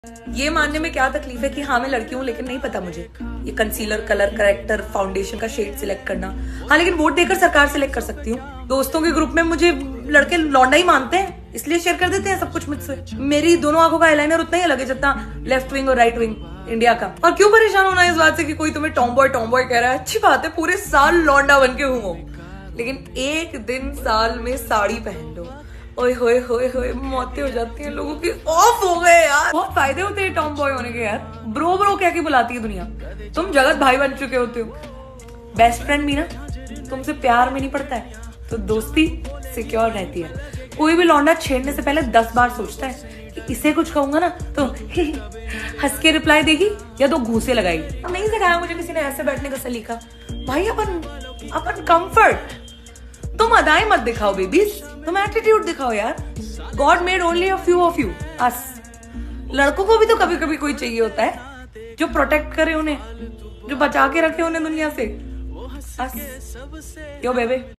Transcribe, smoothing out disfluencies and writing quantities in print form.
ये मानने में क्या तकलीफ है कि हाँ मैं लड़की हूँ, लेकिन नहीं पता मुझे ये कंसीलर, कलर करेक्टर, फाउंडेशन का शेड सिलेक्ट करना। हाँ लेकिन वोट देकर सरकार सिलेक्ट कर सकती हूँ। दोस्तों के ग्रुप में मुझे लड़के लौंडा ही मानते हैं, इसलिए शेयर कर देते हैं सब कुछ मुझसे। मेरी दोनों आंखों का आईलाइनर उतना ही अलग है जितना लेफ्ट विंग और राइट विंग इंडिया का। और क्यों परेशान होना इस बात से कि कोई तुम्हें टॉम बॉय कह रहा है। अच्छी बात है, पूरे साल लौंडा बन के घूमो, लेकिन एक दिन साल में साड़ी पहन लो। ओए होए होए होए, मौतें हो जाती हैं लोगों की। ऑफ हो गए यार। बहुत फायदे होते हैं टॉम बॉय होने के यार। ब्रो कह के बुलाती है दुनिया। तुम जगत भाई बन चुके होते हो। बेस्ट फ्रेंड भी ना तुमसे प्यार में नहीं पड़ता है तो दोस्ती सिक्योर रहती है। कोई भी लौंडा छेड़ने से पहले 10 बार सोचता है कि इसे कुछ कहूंगा ना तो हंस के रिप्लाई देगी या 2 घूंसे लगाएगी। नहीं सिखाया मुझे किसी ने ऐसे बैठने का सलीका। भाई अपन कंफर्ट, तुम अदाएं मत दिखाओ बेबीज, तुम एटीट्यूड दिखाओ यार। God made only a few of you, us. लड़कों को भी तो कभी कभी कोई चाहिए होता है जो प्रोटेक्ट करे उन्हें, जो बचा के रखे उन्हें दुनिया से। अस यो बेबे।